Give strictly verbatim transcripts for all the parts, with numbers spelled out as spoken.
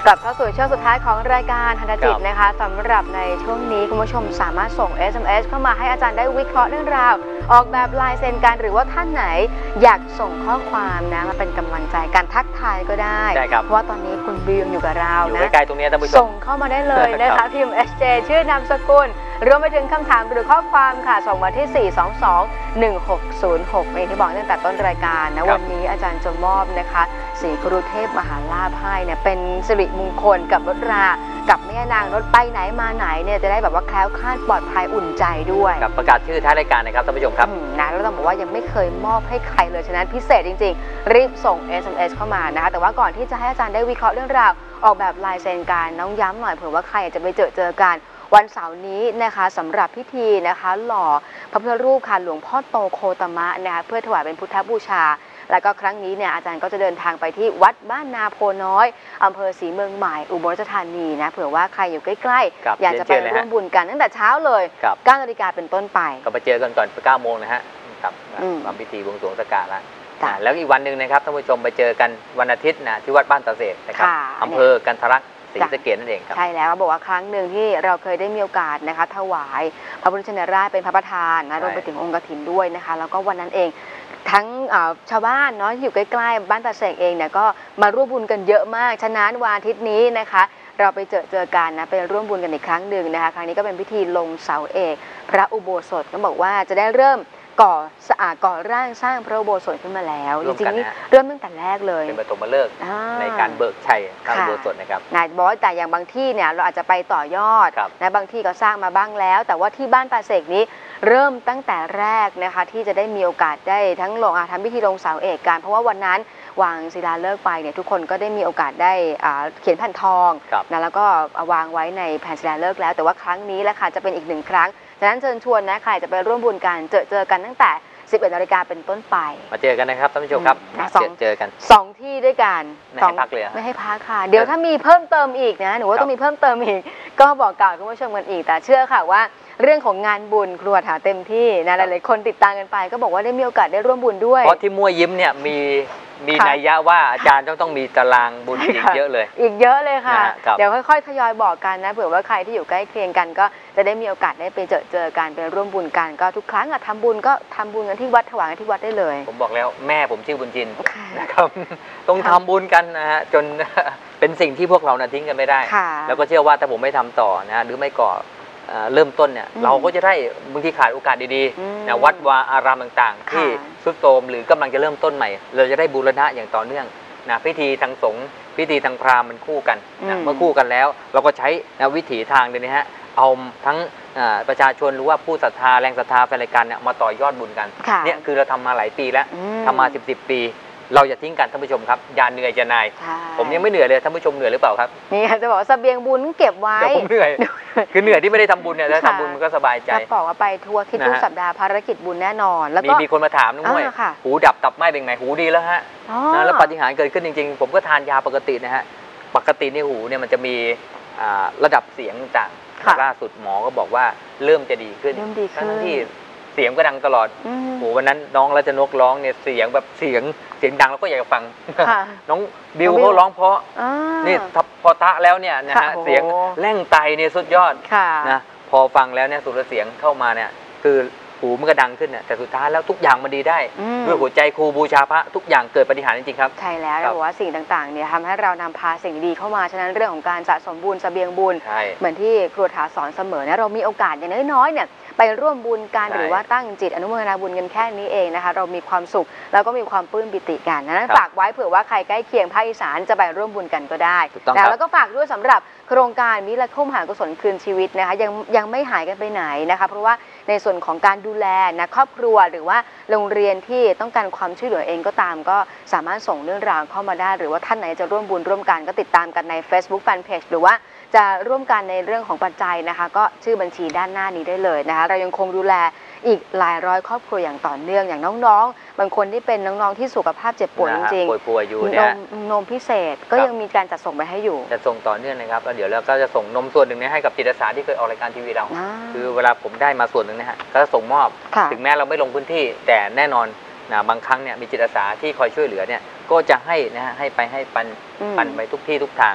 ลับเข้าสู่ช่วงสุดท้ายของรายการทันตจิตนะคะสำหรับในช่วงนี้คุณผู้ชมสามารถส่ง เอส เอ็ม เอส เข้ามาให้อาจารย์ได้วิเคราะห์เรื่องราวออกแบบลายเซ็นกันหรือว่าท่านไหนอยากส่งข้อความนะมาเป็นกำลังใจการทักทายก็ได้เพราะว่าตอนนี้คุณบิวอยู่กับเรานะอยู่ใกล้ๆตรงนี้ท่านผู้ชมส่งเข้ามาได้เลยนะคะพิมพ์ เอส เจ ชื่อนามสกุลรวมไปถึงคำถามหรือข้อความค่ะส่งมาที่สี่ สอง สอง หนึ่ง หก ศูนย์ หกอย่างที่บอกตั้งแต่ต้นรายการนะวันนี้อาจารย์จะมอบนะคะศรีกรุเทพมหาลาภให้เนี่ยเป็นสิริมงคลกับรถรากับแม่นางรถไปไหนมาไหนเนี่ยจะได้แบบว่าแคล้วคลาดปลอดภัยอุ่นใจด้วยกับประกาศชื่อท้ายรายการนะครับท่านผู้ชมครับนะแล้วต้องบอกว่ายังไม่เคยมอบให้ใครเลยฉะนั้นพิเศษจริงๆรีบส่ง เอส เอ็ม เอส เข้ามานะคะแต่ว่าก่อนที่จะให้อาจารย์ได้วิเคราะห์เรื่องราวออกแบบลายเซ็นการน้องย้ำหน่อยเผื่อว่าใครจะไปเจอเจอกันวันเสาร์นี้นะคะสำหรับพิธีนะคะหล่อพระพุทธรูปค่ะหลวงพ่อโตโคตมะนะคะเพื่อถวายเป็นพุทธบูชาแล้วก็ครั้งนี้เนี่ยอาจารย์ก็จะเดินทางไปที่วัดบ้านนาโพน้อยอำเภอศรีเมืองใหม่อุบลราชธานีนะเผื่อว่าใครอยู่ใกล้ๆอยากจะไปร่วมบุญกันตั้งแต่เช้าเลยเก้านาฬิกาเป็นต้นไปก็ไปเจอกันก่อนเก้าโมงนะฮะครับทำพิธีบวงสรวงสักการะแล้วอีกวันหนึ่งนะครับท่านผู้ชมไปเจอกันวันอาทิตย์นะที่วัดบ้านตะเสดนะครับอำเภอกันทรักศรีสะเกษนั่นเองครับใช่แล้วบอกว่าครั้งหนึ่งที่เราเคยได้มีโอกาสนะคะถวายพระพุทธชินราชเป็นพระประธานนะรวมไปถึงองค์กฐินด้วยนะคะแล้วก็วันนั้นเองทั้งชาวบ้านเนาะอยู่ใกล้ๆบ้านตาเสกเองเนี่ยก็มาร่วมบุญกันเยอะมากฉะนั้นวันอาทิตย์นี้นะคะเราไปเจอเจอกันนะไปร่วมบุญกันอีกครั้งหนึ่งนะคะครั้งนี้ก็เป็นพิธีลงเสาเอกพระอุโบสถต้องบอกว่าจะได้เริ่มก่อสะอาดก่อร่างสร้างพระอุโบสถขึ้นมาแล้วจริงๆนี่เริ่มตั้งแต่แรกเลยเป็นปฐมฤกษ์ในการเบิกชัยพระอุโบสถนะครับนายบอกว่าแต่อย่างบางที่เนี่ยเราอาจจะไปต่อยอดนะบางที่ก็สร้างมาบ้างแล้วแต่ว่าที่บ้านตาเสกนี้เริ่มตั้งแต่แรกนะคะที่จะได้มีโอกาสได้ทั้งลงทำพิธีลงเสาเอกกันเพราะว่าวันนั้นวางศิลาฤกษ์ไปเนี่ยทุกคนก็ได้มีโอกาสได้เขียนแผ่นทองนะแล้วก็วางไว้ในแผ่นศิลาฤกษ์แล้วแต่ว่าครั้งนี้แหละค่ะจะเป็นอีกหนึ่งครั้งฉะนั้นเชิญชวนนะใครจะไปร่วมบุญกันเจอเจอกันตั้งแต่สิบเอ็ดนาฬิกาเป็นต้นไปมาเจอกันนะครับท่านผู้ชมครับเจอกันสองที่ด้วยกันไม่ให้พักเลยไม่ให้พักค่ะเดี๋ยวถ้ามีเพิ่มเติมอีกนะหนูว่าต้องมีเพิ่มเติมอีกก็บอกกล่าวคุณผู้ชมกันอีกแต่เชื่อค่ะว่าเรื่องของงานบุญครัวหาเต็มที่นะหลายๆคนติดตามกันไปก็บอกว่าได้มีโอกาสได้ร่วมบุญด้วยเพราะที่มั่วยิ้มเนี่ยมีมีนัยยะว่าอาจารย์ต้องต้องมีตารางบุญอีกเยอะเลยอีกเยอะเลยค่ะเดี๋ยวค่อยๆทยอยบอกกันนะเผื่อว่าใครที่อยู่ใกล้เคียงกันก็จะได้มีโอกาสได้ไปเจอเจอกันไปร่วมบุญกันก็ทุกครั้งอะทำบุญก็ทำบุญกันที่วัดถวายกันที่วัดได้เลยผมบอกแล้วแม่ผมชื่อบุญจินนะครับต้องทำบุญกันนะฮะจนเป็นสิ่งที่พวกเรานะทิ้งกันไม่ได้แล้วก็เชื่อว่าถ้าผมไม่ทำต่อนะหรือไม่ก่อเริ่มต้นเนี่ยเราก็จะได้บางทีขาดโอกาสดีๆนะวัดวาอารามต่างๆที่สุดโทรมหรือกำลังจะเริ่มต้นใหม่เราจะได้บูรณะอย่างต่อเนื่องนะพิธีทางสงฆ์พิธีทางพราหมณ์มันคู่กันนะเมื่อคู่กันแล้วเราก็ใช้นะวิถีทางเดี๋ยวนี้ฮะเอาทั้งประชาชนหรือว่าผู้ศรัทธาแรงศรัทธาแฟนรายการเนี่ยมาต่อยอดบุญกันเนี่ยคือเราทำมาหลายปีแล้วทำมาสิบสิบปีเราอย่าทิ้งกันท่านผู้ชมครับอย่าเหนื่อยจะนายผมยังไม่เหนื่อยเลยท่านผู้ชมเหนื่อยหรือเปล่าครับนี่จะบอกเสบียงบุญเก็บไว้ผมเหนื่อยคือเหนื่อยที่ไม่ได้ทำบุญเนี่ยถ้าทำบุญมันก็สบายใจบอกว่าไปทัวร์คิดทุกสัปดาห์ภารกิจบุญแน่นอนแล้วก็มีคนมาถามนุ้ยหูดับตับไหม้เป็นไงหูดีแล้วฮะแล้วปาฏิหาริย์เกิดขึ้นจริงๆผมก็ทานยาปกตินะฮะปกติในหูเนี่ยมันจะมีระดับเสียงต่างล่าสุดหมอก็บอกว่าเริ่มจะดีขึ้นทั้งที่เสียงก็ดังตลอดโอ้วันนั้นน้องรัชนกร้องเนี่ยเสียงแบบเสียงเสียงดังแล้วก็อยากฟังน้องบิวเขาร้องเพราะนี่พอตะแล้วเนี่ยนะฮะเสียงแร่งไตเนี่ยสุดยอดนะพอฟังแล้วเนี่ยสุดเสียงเข้ามาเนี่ยคือหูมันก็ดังขึ้นเนี่ยแต่สุดท้ายแล้วทุกอย่างมันดีได้ด้วยหัวใจครูบูชาพระทุกอย่างเกิดปาฏิหาริย์จริงๆครับใช่แล้วบอกว่าสิ่งต่างๆเนี่ยทำให้เรานำพาสิ่งดีเข้ามาฉะนั้นเรื่องของการสะสมบุญเสบียงบุญเหมือนที่ครูถาสอนเสมอนะเรามีโอกาสอย่างน้อยๆเนี่ยไปร่วมบุญกันหรือว่าตั้งจิตอนุโมทนาบุญกันแค่นี้เองนะคะเรามีความสุขแล้วก็มีความปลื้มปิติกันนั้นฝากไว้เผื่อว่าใครใกล้เคียงภาคอีสานจะไปร่วมบุญกันก็ได้แล้วก็ฝากด้วยสำหรับโครงการมิตรคุ้มหากุศลคืนชีวิตนะคะยังยังไม่หายกันไปไหนนะคะเพราะว่าในส่วนของการดูแลนะครอบครัวหรือว่าโรงเรียนที่ต้องการความช่วยเหลือเองก็ตามก็สามารถส่งเรื่องราวเข้ามาได้หรือว่าท่านไหนจะร่วมบุญร่วมกันก็ติดตามกันใน Facebook Fanpage หรือว่าจะร่วมกันในเรื่องของปัจจัยนะคะก็ชื่อบัญชีด้านหน้านี้ได้เลยนะคะเรายังคงดูแลอีกหลายร้อยครอบครัวอย่างต่อเนื่องอย่างน้องๆบางคนที่เป็นน้องๆที่สุขภาพเจ็บป่วยจริงๆป่วยอยู่เนี่ยนมพิเศษก็ยังมีการจัดส่งไปให้อยู่จะส่งต่อเนื่องนะครับแล้วเดี๋ยวเราก็จะส่งนมส่วนหนึ่งนี้ให้กับจิตอาสาที่เคยออกรายการทีวีเราคือเวลาผมได้มาส่วนหนึ่งนะฮะก็จะส่งมอบถึงแม้เราไม่ลงพื้นที่แต่แน่นอนนะบางครั้งเนี่ยมีจิตอาสาที่คอยช่วยเหลือเนี่ยก็จะให้นะฮะให้ไปให้ปันปันไปทุกที่ทุกทาง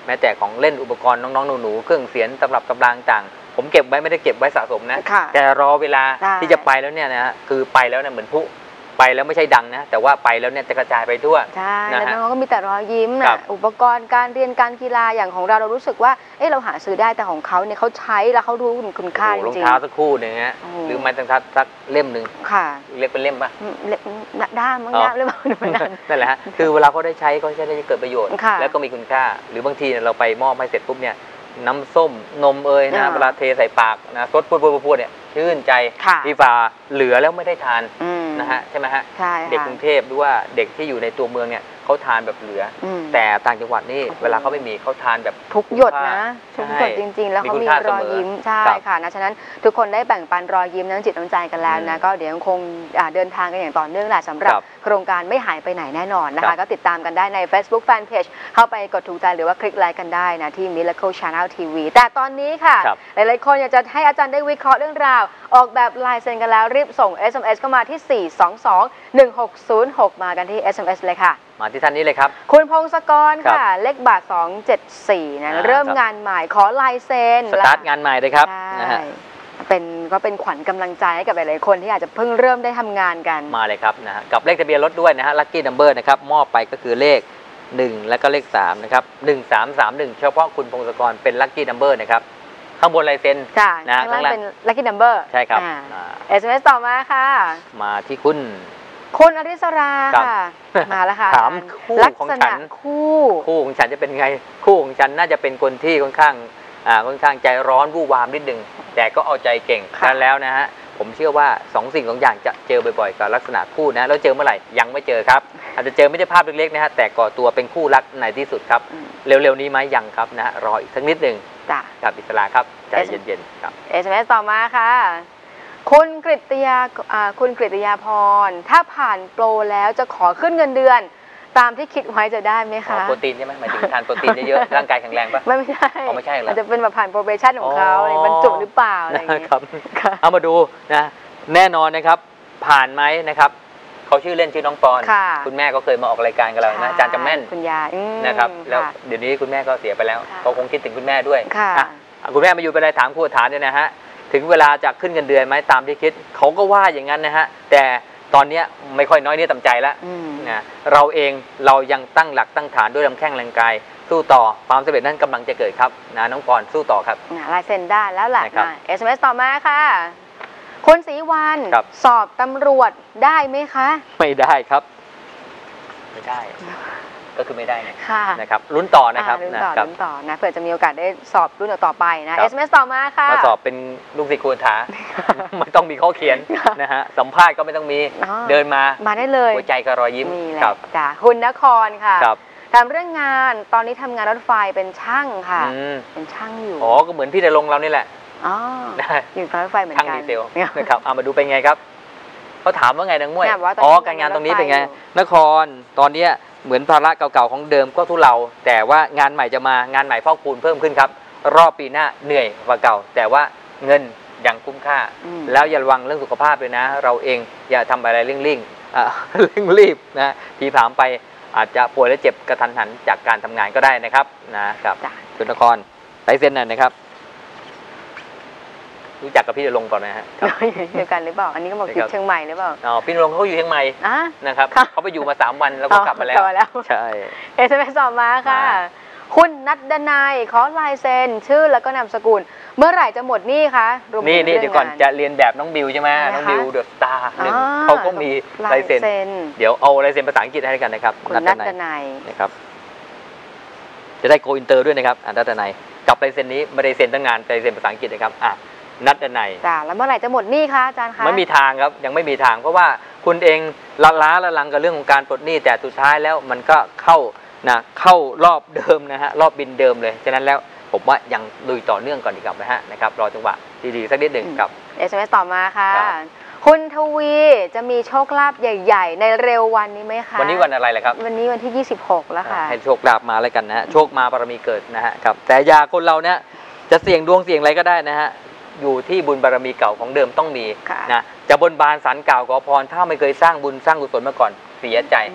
แม้แต่ของเล่นอุปกรณ์น้องๆหนูๆเครื่องเสียงตำรับตำรางต่างผมเก็บไว้ไม่ได้เก็บไว้สะสมนะแต่รอเวลาที่จะไปแล้วเนี่ยนะคือไปแล้วเนี่ยเหมือนผู้ไปแล้วไม่ใช่ดังนะแต่ว่าไปแล้วเนี่ยจะกระจายไปทั่วใช่แล้วน้องก็มีแต่รอยยิ้มนะอุปกรณ์การเรียนการกีฬาอย่างของเราเรารู้สึกว่าเออเราหาซื้อได้แต่ของเขาเนี่ยเขาใช้แล้วเขารู้คุณค่าจริงๆรองเท้าสักคู่หนึ่งฮะหรือไม้ตั้งทัดสักเล่มหนึ่งค่ะเรียกเป็นเล่มปะด้ามมั้งด้ามเล่มนั่นแหละฮะคือเวลาเขาได้ใช้เขาจะได้เกิดประโยชน์แล้วก็มีคุณค่าหรือบางทีเราไปมอบให้เสร็จปุ๊บเนี่ยน้ำส้มนมเอ่ยนะเวลาเทใส่ปากนะซดพูดพูดพูดเนี่ยชื่นใจดีฝ่าเหลือแล้วไม่ได้ทานนะฮะใช่ไหมฮะเด็กกรุงเทพหรือว่าเด็กที่อยู่ในตัวเมืองเนี่ยเขาทานแบบเหลือแต่ต่างจังหวัดนี่เวลาเขาไม่มีเขาทานแบบทุกหยดนะทุกหยดจริงๆแล้วเขามีรอยยิ้มใช่ค่ะนะฉะนั้นทุกคนได้แบ่งปันรอยยิ้มน้ำจิตน้ำใจกันแล้วนะก็เดี๋ยวยังคงเดินทางกันอย่างต่อเนื่องแหละสำหรับโครงการไม่หายไปไหนแน่นอนนะคะก็ติดตามกันได้ใน Facebook Fanpage เข้าไปกดถูกใจหรือว่าคลิกไลค์กันได้นะที่ Miracle Channel ที วี แต่ตอนนี้ค่ะหลายๆคนอยากจะให้อาจารย์ได้วิเคราะห์เรื่องราวออกแบบลายเซ็นกันแล้วรีบส่ง เอส เอ็ม เอส เข้ามาที่ สี่ สอง สอง หนึ่ง หก ศูนย์ หก มากันที่ เอส เอ็ม เอส เลยค่ะมาที่ท่านนี้เลยครับคุณพงศกรค่ะเลขบาทสองเจ็ดสี่นะเริ่มงานใหม่ขอลายเซ็นสตาร์ทงานใหม่เลยครับนะฮะเป็นก็เป็นขวัญกำลังใจให้กับหลายๆคนที่อาจจะเพิ่งเริ่มได้ทำงานกันมาเลยครับนะกับเลขทะเบียนรถด้วยนะฮะลัคกี้นัมเบอร์นะครับมอบไปก็คือเลขหนึ่งและก็เลขสามนะครับหนึ่ง สาม สาม หนึ่งเฉพาะคุณพงศกรเป็นลัคกี้นัมเบอร์นะครับข้างบนลายเซ็นนะข้างล่างเป็นลัคกี้นัมเบอร์ใช่ครับเอส เอ็ม เอส ต่อมาค่ะมาที่คุณคุณอริสราค่ะมาแล้วค่ะถามคู่ของฉันคู่คู่ของฉันจะเป็นไงคู่ของฉันน่าจะเป็นคนที่ค่อนข้างอ่าค่อนข้างใจร้อนวู่วามนิดนึงแต่ก็เอาใจเก่งกันแล้วนะฮะผมเชื่อว่าสองสิ่งสองอย่างจะเจอบ่อยๆกับลักษณะคู่นะแล้วเจอเมื่อไหร่ยังไม่เจอครับอาจจะเจอไม่ได้ภาพเล็กๆนะฮะแต่ก่อตัวเป็นคู่รักในที่สุดครับเร็วๆนี้ไหมยังครับนะรออีกสักนิดหนึ่งกับอิสระครับใจเย็นๆครับเอส เอ็ม เอส ต่อมาค่ะคุณกฤตยาคุณกฤตยาพรถ้าผ่านโปรแล้วจะขอขึ้นเงินเดือนตามที่คิดไว้จะได้ไหมคะโปรตีนใช่ไหมหมายถึงทานโปรตีนเยอะๆร่างกายแข็งแรงปะไม่ใช่ไม่ใช่หรออาจจะเป็นแบบผ่านโปรเบชั่นของเขาบรรจุหรือเปล่าอะไรอย่างเงี้ยครับเอามาดูนะแน่นอนนะครับผ่านไหมนะครับเขาชื่อเล่นชื่อน้องปอนคุณแม่ก็เคยมาออกรายการกับเรานะอาจารย์จำแม่นคุณยายนะครับแล้วเดี๋ยวนี้คุณแม่ก็เสียไปแล้วเขาคงคิดถึงคุณแม่ด้วยคุณแม่มาอยู่เป็นรายถามครูฐานเนี่ยนะฮะถึงเวลาจะขึ้นเงินเดือนไหมตามที่คิดเขาก็ว่าอย่างนั้นนะฮะแต่ตอนนี้ไม่ค่อยน้อยเนื้อต่ำใจแล้วนะเราเองเรายังตั้งหลักตั้งฐานด้วยลำแข้งแรงกายสู้ต่อความสำเร็จนั้นกำลังจะเกิดครับนะน้องปอนสู้ต่อครับลายเซ็นได้แล้วแหละ เอส เอ็ม เอส ต่อมาค่ะคุณศรีวรรณสอบตำรวจได้ไหมคะไม่ได้ครับไม่ได้ก็คือไม่ได้นะนะครับลุ้นต่อนะครับลุ้นต่อลุ้นต่อนะเผื่อจะมีโอกาสได้สอบรุ่นต่อไปนะ เอส เอ็ม เอส ต่อมาค่ะมาสอบเป็นลูกศิษย์ครูถาไม่ต้องมีข้อเขียนนะฮะสัมภาษณ์ก็ไม่ต้องมีเดินมามาได้เลยหัวใจก็รอยยิ้มครับจ้ะคุณนครค่ะทำเรื่องงานตอนนี้ทำงานรถไฟเป็นช่างค่ะเป็นช่างอยู่อ๋อก็เหมือนพี่ในลงเรานี่แหละอ๋ออยู่รถไฟเหมือนกันช่างดีเซลนะครับเอามาดูเป็นไงครับเขาถามว่าไงนางมวยอ๋อการงานตรงนี้เป็นไงนครตอนนี้เหมือนภาระเก่าๆของเดิมก็ทุเลาแต่ว่างานใหม่จะมางานใหม่พอกพูนเพิ่มขึ้นครับรอบปีหน้าเหนื่อยกว่าเก่าแต่ว่าเงินยังคุ้มค่าแล้วอย่าระวังเรื่องสุขภาพเลยนะเราเองอย่าทำอะไรเร่งๆเร่งรีบนะทีผามไปอาจจะป่วยและเจ็บกระทันหันจากการทำงานก็ได้นะครับนะครับคุณนครไปเซ็นหน่อยนะครับรู้จักกับพี่ณรงค์ก่อนนะฮะเดียวกันหรือเปล่าอันนี้ก็บอกอยู่เชียงใหม่หรือเปล่าอ๋อพี่ณรงค์เขาอยู่เชียงใหม่นะครับเขาไปอยู่มาสามวันแล้วก็กลับมาแล้วใช่เอสเอ็มเอสต่อมาค่ะคุณนัดดนัยขอลายเซ็นชื่อแล้วก็นามสกุลเมื่อไหร่จะหมดหนี้คะนี่นี่เดี๋ยวก่อนจะเรียนแบบน้องบิวใช่ไหมน้องบิวเดอะสตาร์หนึ่งเขาก็มีลายเซ็นเดี๋ยวเอาลายเซ็นภาษาอังกฤษให้กันนะครับคุณนัดดนัยนะครับจะได้โกอินเตอร์ด้วยนะครับนัดดนัยกับลายเซ็นนี้ไม่ได้เซ็นตั้งงานลายเซ็นภาษาอังกฤษนะครับอ่ะนัดดนัยจ้าแล้วเมื่อไหร่จะหมดหนี้คะอาจารย์คะไม่มีทางครับยังไม่มีทางเพราะว่าคุณเองละล้าละลังกับเรื่องของการปลดหนี้แต่สุดท้ายแล้วมันก็เข้านะเข้ารอบเดิมนะฮะรอบบินเดิมเลยฉะนั้นแล้วผมว่ายังลุยต่อเนื่องก่อนดีกว่านะฮะนะครับรอจังหวะดีๆสักนิดหนึ่งครับเอส เอ็ม เอส ต่อมาค่ะคุณทวีจะมีโชคลาภใหญ่ๆในเร็ววันนี้ไหมคะวันนี้วันอะไรล่ะครับวันนี้วันที่ยี่สิบหกแล้วค่ะให้โชคลาภมาแล้วกันนะฮะโชคมาบารมีเกิดนะฮะครับแต่ยาคนเราเนี่ยจะเสี่ยงดวงเสี่ยงอะไรก็ได้นะฮะอยู่ที่บุญบารมีเก่าของเดิมต้องมีนะจะบนบานศาลเก่าขอพรถ้าไม่เคยสร้างบุญสร้างกุศลมาก่อนเสียใจ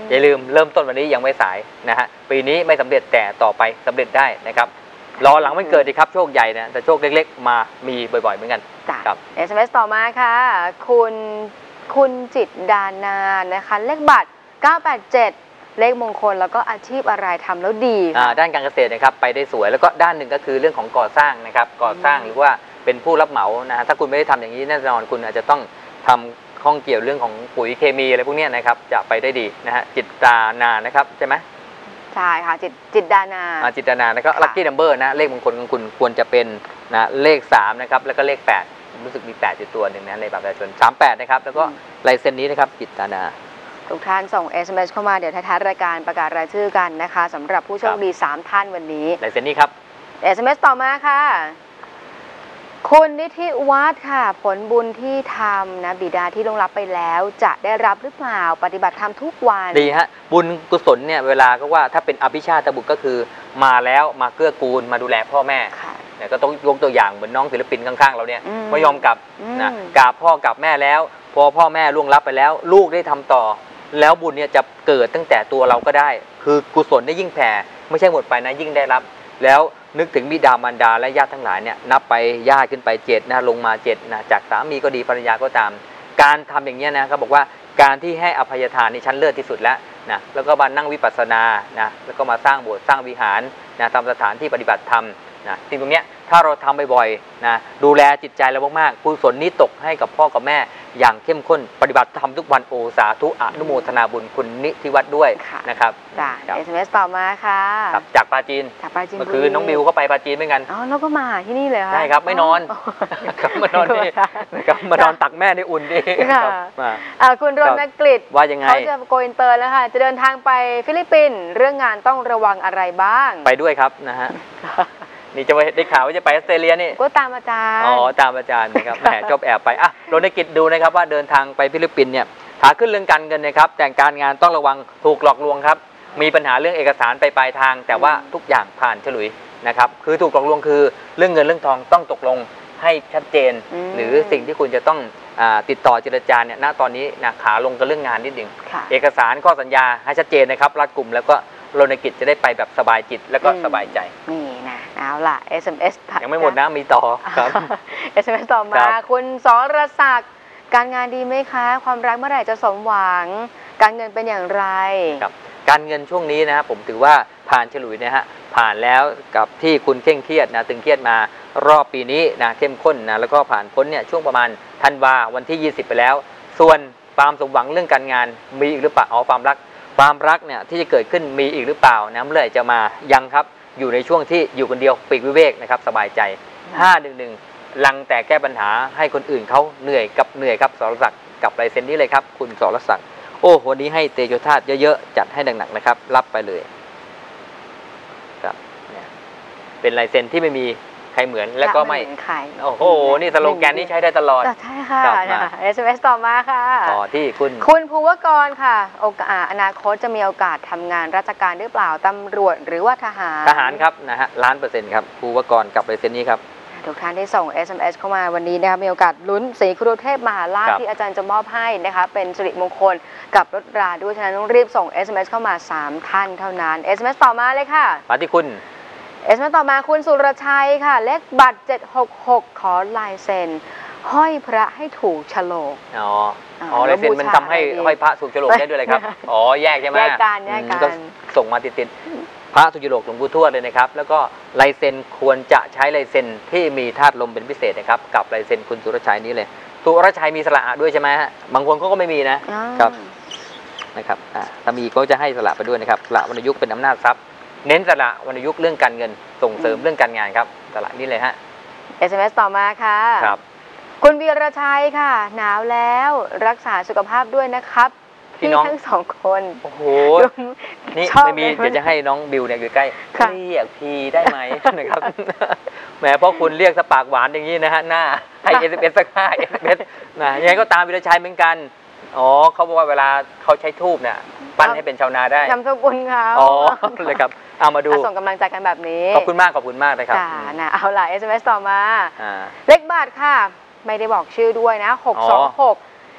อย่าลืมเริ่มต้นวันนี้ยังไม่สายนะฮะปีนี้ไม่สำเร็จแต่ต่อไปสำเร็จได้นะครับรอหลังวันเกิดดีครับโชคใหญ่นะแต่โชคเล็กๆมามีบ่อยๆเหมือนกันครับ เอส เอ็ม เอส ต่อมาค่ะคุณคุณจิตดานานะคะเลขบัตรเก้าแปดเจ็ดเลขมงคลแล้วก็อาชีพอะไรทำแล้วดีด้านการเกษตรนะครับไปได้สวยแล้วก็ด้านหนึ่งก็คือเรื่องของก่อสร้างนะครับก่อสร้างหรือว่าเป็นผู้รับเหมานะถ้าคุณไม่ได้ทำอย่างนี้แน่นอนคุณอาจจะต้องทำข้องเกี่ยวเรื่องของปุ๋ยเคมีอะไรพวกนี้นะครับจะไปได้ดีนะฮะจิตดานานะครับใช่ไหมใช่ค่ะจิตจิตดานาจิตดานาแล้วก็ลัคกี้นัมเบอร์นะเลขมงคลของคุณควรจะเป็นนะเลขสามนะครับแล้วก็เลขแปดรู้สึกมีแปดอยู่ตัวหนึ่งนะในบัตรประชาชนสามแปดนะครับแล้วก็ลายเซ็นนี้นะครับจิตดานาทุกท่านส่ง เอส เอ็ม เอส เข้ามาเดี๋ยวท้ายๆรายการประกาศรายชื่อกันนะคะสำหรับผู้โชคดีสามท่านวันนี้ลายเซ็นนี้ครับเอส เอ็ม เอส ต่อมาค่ะคุณนิธิวัฒน์ค่ะผลบุญที่ทำนะบิดาที่ล่วงลับไปแล้วจะได้รับหรือเปล่าปฏิบัติธรรมทุกวันดีฮะบุญกุศลเนี่ยเวลาก็ว่าถ้าเป็นอภิชาติบุตรก็คือมาแล้วมาเกื้อกูลมาดูแลพ่อแม่เนี่ยก็ต้องยกตัวอย่างเหมือนน้องศิลปินข้างๆเราเนี่ยไม่ยอมกลับนะกราบพ่อกราบแม่แล้วพอพ่อแม่ล่วงลับไปแล้วลูกได้ทำต่อแล้วบุญเนี่ยจะเกิดตั้งแต่ตัวเราก็ได้คือกุศลได้ยิ่งแผ่ไม่ใช่หมดไปนะยิ่งได้รับแล้วนึกถึงบิดามารดาและญาติทั้งหลายเนี่ยนับไปญาติขึ้นไปเจ็ดนะลงมาเจ็ดนะจากสามีก็ดีภรรยาก็ตามการทำอย่างนี้นะเขาบอกว่าการที่ให้อภัยทานนี่ชั้นเลิศที่สุดแล้วนะแล้วก็มานั่งวิปัสสนานะแล้วก็มาสร้างโบสถ์สร้างวิหารนะทำสถานที่ปฏิบัติธรรมนะสิ่งตรงนี้ถ้าเราทำบ่อยๆนะดูแลจิตใจเรามากๆกุศลนี้ตกให้กับพ่อกับแม่อย่างเข้มข้นปฏิบัติธรรมทุกวันโอสาธุอนุโมทนาบุญคุณนิธิวัฒน์ด้วยนะครับจ้ะ เอส เอ็ม เอส ต่อมาค่ะจากปราจีนจากปราจีนเมื่อคืนน้องบิวก็ไปปราจีนเหมือนกันอ๋อแล้วก็มาที่นี่เลยค่ะใช่ครับไม่นอนครับมานอนนี่นะครับมานอนตักแม่ในอุ่นดีครับมาคุณรณกฤษว่ายังไงเขาจะโกอินเตอร์แล้วค่ะจะเดินทางไปฟิลิปปินส์เรื่องงานต้องระวังอะไรบ้างไปด้วยครับนะฮะนี่จะไปได้ข่าวว่าจะไปออสเตรเลียนี่ก็ตามอาจารย์อ๋อตามอาจารย์นะครับแหมจบแอบไปอ่ะรณกิจดูนะครับว่าเดินทางไปฟิลิปปินส์เนี่ยขาขึ้นเรื่องการเงินนะครับแต่การงานต้องระวังถูกหลอกลวงครับมีปัญหาเรื่องเอกสารไปปลายทางแต่ว่าทุกอย่างผ่านฉลุยนะครับคือถูกหลอกลวงคือเรื่องเงินเรื่องทองต้องตกลงให้ชัดเจนหรือสิ่งที่คุณจะต้องติดต่อเจรจาเนี่ยณตอนนี้นะขาลงกับเรื่องงานนิดหนึ่งเอกสารข้อสัญญาให้ชัดเจนนะครับรัดกุมแล้วก็รณกิจจะได้ไปแบบสบายจิตแล้วก็สบายใจนี่นะเอาล่ะ เอส เอ็ม เอสยังไม่หมดนะมีต่อครับเอส เอ็ม เอส ต่อมาคุณสรศักดิ์การงานดีไหมคะความรักเมื่อไหร่จะสมหวังการเงินเป็นอย่างไรครับการเงินช่วงนี้นะครับผมถือว่าผ่านฉลุยนะฮะผ่านแล้วกับที่คุณเคร่งเครียดนะตึงเครียดมารอบปีนี้นะเข้มข้นนะแล้วก็ผ่านพ้นเนี่ยช่วงประมาณธันวาวันที่ยี่สิบไปแล้วส่วนความสมหวังเรื่องการงานมีอีกหรือเปล่าอ๋อความรักความรักเนี่ยที่จะเกิดขึ้นมีอีกหรือเปล่านะเมื่อไหร่จะมายังครับอยู่ในช่วงที่อยู่คนเดียวปีกวิเวกนะครับสบายใจห้าหนึ่งหนึ่งลังแต่แก้ปัญหาให้คนอื่นเขาเหนื่อยกับเหนื่อยครับสรศักดิ์กับลายเซ็นนี้เลยครับคุณสรศักดิ์โอ้วันนี้ให้เตโชธาตุเยอะๆจัดให้หนักๆนะครับรับไปเลยครับเป็นลายเซ็นที่ไม่มีใครเหมือนและก็ไม่โอ้โหนี่สโลแกนนี้ใช้ได้ตลอดใช่ค่ะ เอส เอ็ม เอส ต่อมาค่ะต่อที่คุณคุณภูวกรค่ะโอกาสอนาคตจะมีโอกาสทำงานราชการหรือเปล่าตำรวจหรือว่าทหารทหารครับนะฮะล้านเปอร์เซ็นต์ครับภูวกรกับลายเซ็นนี้ครับทุกท่านที่ส่ง เอส เอ็ม เอส เข้ามาวันนี้นะคะมีโอกาสลุ้นสีครูเทพมหาลาภที่อาจารย์จะมอบให้นะคะเป็นสิริมงคลกับรถราด้วยฉะนั้นต้องรีบส่ง เอส เอ็ม เอส เข้ามาสามท่านเท่านั้น เอส เอ็ม เอส ต่อมาเลยค่ะมาที่คุณเอส เอ็ม เอส ต่อมาคุณสุรชัยค่ะเลขบัตรเจ็ดหกหกขอลายเซ็นห้อยพระให้ถูกฉลกอ๋ออ๋อลายเซ็นมันทำให้ห้อยพระถูกฉลกได้ด้วยเลยครับอ๋อแยกใช่ไหมแยกกันแยกกันส่งมาติดๆพระถูกฉลกหลวงปู่ทวดเลยนะครับแล้วก็ลายเซ็นควรจะใช้ลายเซ็นที่มีธาตุลมเป็นพิเศษนะครับกับลายเซ็นคุณสุรชัยนี้เลยสุรชัยมีสระด้วยใช่ไหมฮะบางคนเขาก็ไม่มีนะครับนะครับอ่าถ้ามีก็จะให้สระไปด้วยนะครับสระวรรณยุกต์เป็นอำนาจทรัพย์เน้นสละวรรณยุกต์เรื่องการเงินส่งเสริมเรื่องการงานครับสละนี่เลยฮะเอส เอ็ม เอส ต่อมาค่ะครับคุณวีรชัยค่ะหนาวแล้วรักษาสุขภาพด้วยนะครับพี่ทั้งสองคนโอ้โหนี่ไม่มีเดี๋ยวจะให้น้องบิวเนี่ยอยู่ใกล้เรียกพีได้ไหมนะครับแหมเพราะคุณเรียกสปากหวานอย่างนี้นะฮะหน้าให้ เอส เอ็ม เอส สักห้า เอส เอ็ม เอส นะยังไงก็ตามวีรชัยเหมือนกันอ๋อเขาบอกว่าเวลาเขาใช้ทูบเนี่ยปั้นให้เป็นชาวนาได้นำสกุลเขาอ๋อเลยครับเอามาดูส่งกำลังใจกันแบบนี้ขอบคุณมากขอบคุณมากนะครับจ้านะเอาล่ะ เอส เอ็ม เอส ต่อมาเลขบัตรค่ะไม่ได้บอกชื่อด้วยนะหกสองหก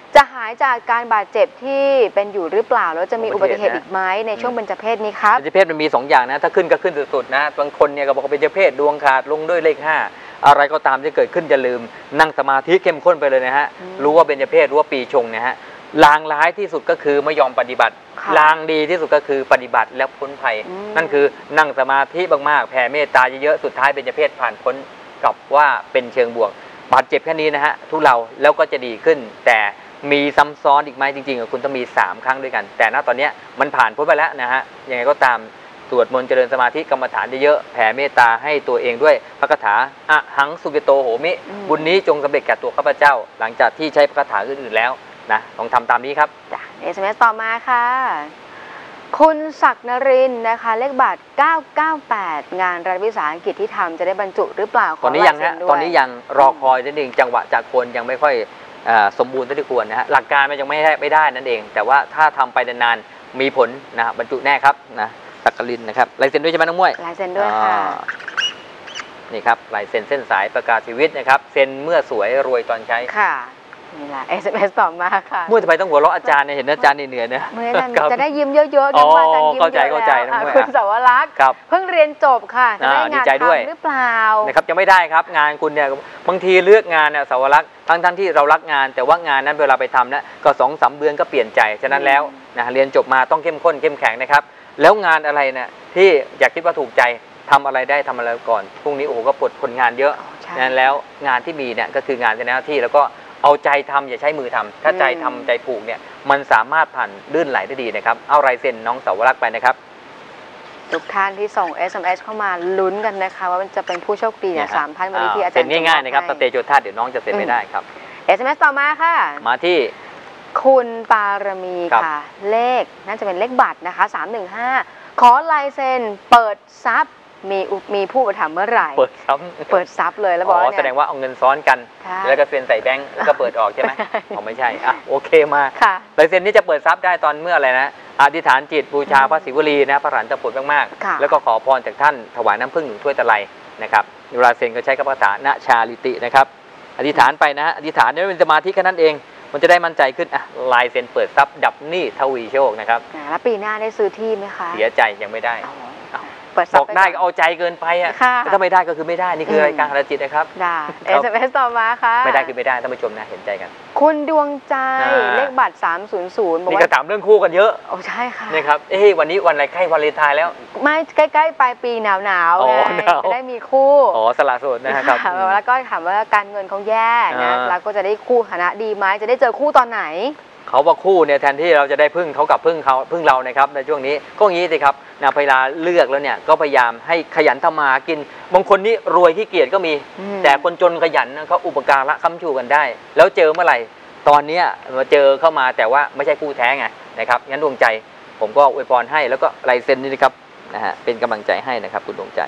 จะหายจากการบาดเจ็บที่เป็นอยู่หรือเปล่าแล้วจะมีอุบัติเหตุอีกไหมในช่วงเบญจเพศนี้ครับเบญจเพศมันมีสองอย่างนะถ้าขึ้นก็ขึ้นสุดๆนะบางคนเนี่ยก็บอกว่าเบญจเพศดวงขาดลงด้วยเลขห้าอะไรก็ตามที่เกิดขึ้นอย่าลืมนั่งสมาธิเข้มข้นไปเลยนะฮะรู้ว่าเบญจเพศรู้ว่าปีชงนะฮะลางร้ายที่สุดก็คือไม่ยอมปฏิบัติลางดีที่สุดก็คือปฏิบัติแล้วพ้นภัยนั่นคือนั่งสมาธิมากๆแผ่เมตตาเยอะๆสุดท้ายเบญจเพศผ่านพ้นกับว่าเป็นเชิงบวกบาดเจ็บแค่นี้นะฮะทุเลาแล้วก็จะดีขึ้นแต่มีซ้ำซ้อนอีกไหมจริงๆคุณต้องมีสามครั้งด้วยกันแต่ณตอนนี้มันผ่านพ้นไปแล้วนะฮะยังไงก็ตามสวดมนต์เจริญสมาธิกรรมฐานเยอะๆแผ่เมตตาให้ตัวเองด้วยพระคาถาอะหังสุกิโตโหมิบุญนี้จงสำเร็จแก่ตัวข้าพเจ้าหลังจากที่ใช้พระคาถาอื่นๆแล้วนะลองทำตามนี้ครับจ้ะ เอส เอ็ม เอส ต่อมาค่ะคุณศักดิ์นรินทร์นะคะเลขบัตรเก้าเก้าแปดงานรัฐวิสาหกิจที่ทำจะได้บรรจุหรือเปล่าตอนนี้ยังฮะตอนนี้ยังรอคอยนิดนึงจังหวะจากคนยังไม่ค่อยสมบูรณ์เท่าที่ควรนะฮะหลักการมันยังไม่ได้ไม่ได้นั่นเองแต่ว่าถ้าทำไปนานๆมีผลนะบรรจุแน่ครับนะศักดิ์นรินทร์นะครับลายเซ็นด้วยใช่ไหมน้องมวยลายเซ็นด้วยค่ะนี่ครับลายเซ็นเส้นสายประกาศชีวิตนะครับเซ็นเมื่อสวยรวยตอนใช้ค่ะนี่แหละ เอส เอ็ม เอส ต่อมาค่ะเมื่อจะไปต้องหัวเราะอาจารย์เนี่ยเห็นอาจารย์เหนื่อยๆนะเมื่อจะได้ยิ้มเยอะๆกันว่าอาจารย์ยิ้มเยอะแล้วคุณสวรักษ์เพิ่งเรียนจบค่ะจะได้งานทำหรือเปล่านะครับยังไม่ได้ครับงานคุณเนี่ยบางทีเลือกงานเนี่ยสวรักษ์ทั้งทั้งที่เรารักงานแต่ว่างานนั้นเวลาไปทำนะก็สองสามเดือนก็เปลี่ยนใจฉะนั้นแล้วนะเรียนจบมาต้องเข้มข้นเข้มแข็งนะครับแล้วงานอะไรเนี่ยที่อยากคิดว่าถูกใจทำอะไรได้ทำอะไรก่อนพรุ่งนี้โอ้โหก็ปลดผลงานเยอะนั้นแล้วงานที่มีเนี่ยก็คืองานในหน้าที่แล้วก็เอาใจทำอย่าใช้มือทำถ้าใจทำใจผูกเนี่ยมันสามารถผ่านลื่นไหลได้ดีนะครับเอาลายเซ็นน้องสาวรักษ์ไปนะครับทุกท่านที่ส่ง เอส เอ็ม เอส เข้ามาลุ้นกันนะคะว่ามันจะเป็นผู้โชคดีเนี่ยสามท่านวันนี้ที่อาจารย์เซ็นง่ายๆนะครับสเตโจธาตุเดี๋ยวน้องจะเซ็นไม่ได้ครับเอส เอ็ม เอส ต่อมาค่ะมาที่คุณปารมีค่ะเลขน่าจะเป็นเลขบัตรนะคะสามหนึ่งห้าขอลายเซ็นเปิดซับมีมีผู้ประถมเมื่อไหร่เปิดซับเปิดซับเลยแล้วบอกเนี่ยแสดงว่าเอาเงินซ้อนกันแล้วก็เซ็นใส่แบงก์แล้วก็เปิดออกใช่ไหมอ๋อไม่ใช่อ่ะโอเคมาลายเซ็นนี้จะเปิดซับได้ตอนเมื่ออะไรนะอธิษฐานจิตบูชาพระศิวลีนะพระหลานตะปุดมากๆแล้วก็ขอพรจากท่านถวายน้ำผึ้งหนึ่งถ้วยตะไลนะครับเวลาเซ็นก็ใช้คำภาษาณชาลิตินะครับอธิษฐานไปนะฮะอธิษฐานนี่เป็นสมาธิแค่นั้นเองมันจะได้มั่นใจขึ้นอ่ะลายเซ็นเปิดซับดับหนี้ทวีโชคนะครับแล้วปีหน้าได้ซื้อที่ไหมคะเสียใจยังไม่ได้บอกได้ก็เอาใจเกินไปอ่ะถ้าไม่ได้ก็คือไม่ได้นี่คือรายการหาจิตนะครับได้ เอส เอ็ม เอส ต่อมาค่ะไม่ได้คือไม่ได้ท่านผู้ชมนะเห็นใจกันคุณดวงใจเลขบัตรสามศูนย์ศูนย์นี่ก็ถามเรื่องคู่กันเยอะโอ้ใช่ค่ะนี่ครับเอ้วันนี้วันอะไรใกล้วาเลนไทน์แล้วไม่ใกล้ๆปลายปีหนาวหนาวจะได้มีคู่อ๋อสละโสดนะครับแล้วก็ถามว่าการเงินเขาแย่นะแล้วก็จะได้คู่ฐานะดีไหมจะได้เจอคู่ตอนไหนเขาว่าคู่เนี่ยแทนที่เราจะได้พึ่งเขากับพึ่งเขาพึ่งเรานะครับในช่วงนี้ก็งี้สิครับนะเวลาเลือกแล้วเนี่ยก็พยายามให้ขยันทำมากินบางคนนี่รวยขี้เกียจก็มีแต่คนจนขยันเขาอุปการะค้ำชูกันได้แล้วเจอเมื่อไหร่ตอนนี้มาเจอเข้ามาแต่ว่าไม่ใช่คู่แท้ไงนะครับงั้นดวงใจผมก็อวยพรให้แล้วก็ลายเซ็นนี่นะครับนะฮะเป็นกำลังใจให้นะครับคุณดวงใจ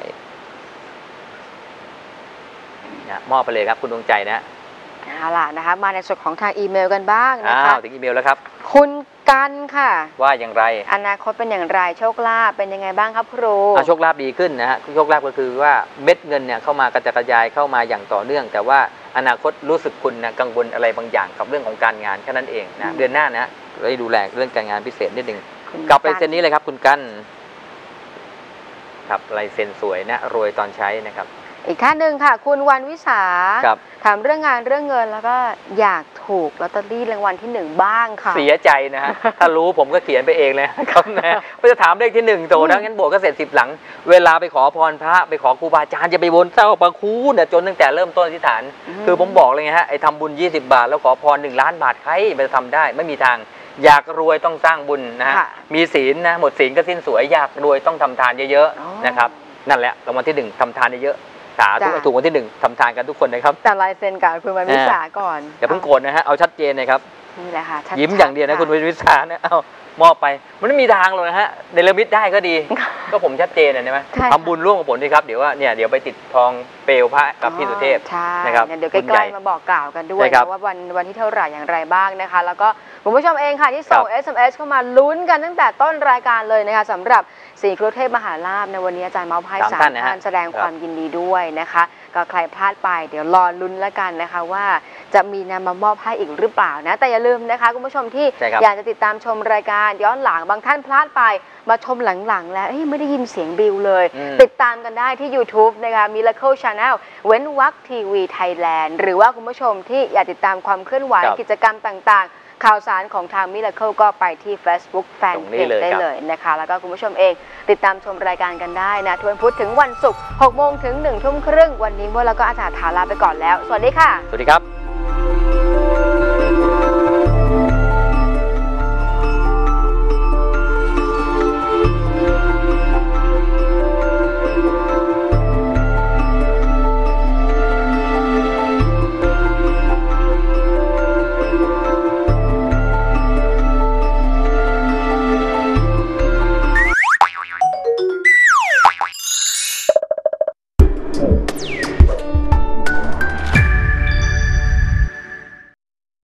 นะมอบไปเลยครับคุณดวงใจนะเอาล่ะนะคะมาในส่วนของทางอีเมลกันบ้างนะคะถึงอีเมลแล้วครับคุณกันค่ะว่าอย่างไรอนาคตเป็นอย่างไรโชคลาภเป็นยังไงบ้างครับครูโชคลาภดีขึ้นนะฮะโชคลาภก็คือว่าเม็ดเงินเนี่ยเข้ามากระจายกระจายเข้ามาอย่างต่อเนื่องแต่ว่าอนาคตรู้สึกคุณนะกังวลอะไรบางอย่างกับเรื่องของการงานแค่นั้นเองนะเดือนหน้านะได้ดูแลเรื่องการงานพิเศษนิดนึงกลับไปเซ็นนี้เลยครับคุณกันครับลายเซ็นสวยนะรวยตอนใช้นะครับอีกท่านหนึ่งค่ะคุณวันวิสาถามเรื่องงานเรื่องเงินแล้วก็อยากถูกลอตเตอรี่รางวัลที่หนึ่งบ้างค่ะเสียใจนะฮะถ้ารู้ผมก็เขียนไปเองเลยครับนะไม่จะถามเลขที่หนึ่งโตนะงั้นบวกก็เสร็จสิบหลังเวลาไปขอพรพระไปขอครูบาอาจารย์จะไปวนเจ้าประคูเนี่ยจนตั้งแต่เริ่มต้นอธิษฐานคือผมบอกเลยไงฮะไอ้ทำบุญยี่สิบบาทแล้วขอพรหนึ่งล้านบาทใครมันจะทำได้ไม่มีทางอยากรวยต้องสร้างบุญนะฮะมีศีลนะหมดศีลก็สิ้นสวยอยากรวยต้องทำทานเยอะๆนะครับนั่นแหละรางวัลที่หนึ่งทำทานเยอะสาธุถูกวันที่หนึ่งทำทานกันทุกคนนะครับแต่ลายเซ็นกับคุณวันวิสาก่อนอย่าเพิ่งโกรธนะฮะเอาชัดเจนเลยครับนี่แหละค่ะยิ้มอย่างเดียวนะคุณวันวิสาเนี่ยเอามอบไปมันไม่มีทางหรอกนะฮะในเรมิตได้ก็ดีก็ผมชัดเจนใช่ไหมทำบุญร่วมกับผมดีครับเดี๋ยวว่าเนี่ยเดี๋ยวไปติดทองเปลวพระกับพี่สุเทพนะครับเดี๋ยวใกล้ๆมาบอกกล่าวกันด้วยว่าวันวันที่เท่าไหร่อย่างไรบ้างนะคะแล้วก็คุณผู้ชมเองค่ะที่ส่ง เอส เอ็ม เอส เข้ามาลุ้นกันตั้งแต่ต้นรายการเลยนะคะสำหรับสี่ครูเทพมหาลาภในวันนี้อาจารย์เมาส์ไพ่สามท่านแสดงความยินดีด้วยนะคะก็ใครพลาดไปเดี๋ยวรอลุ้นแล้วกันนะคะว่าจะมีนำมามอบให้อีกหรือเปล่านะแต่อย่าลืมนะคะคุณผู้ชมที่อยากจะติดตามชมรายการย้อนหลังบางท่านพลาดไปมาชมหลังๆแล้วไม่ได้ยินเสียงบิวเลยติดตามกันได้ที่ YouTube นะคะ Miracle Channel เว้นวรรคทีวีไทยแลนด์หรือว่าคุณผู้ชมที่อยากติดตามความเคลื่อนไหวกิจกรรมต่างๆข่าวสารของทาง Miracle ก็ไปที่ Facebook Fanpage ได้เลยนะคะแล้วก็คุณผู้ชมเองติดตามชมรายการกันได้นะทุกวันพุธถึงวันศุกร์หกโมงถึงหนึ่งทุ่มครึ่งวันนี้พวกเราก็อาจารย์ถาลาไปก่อนแล้วสวัสดีค่ะสวัสดีครับ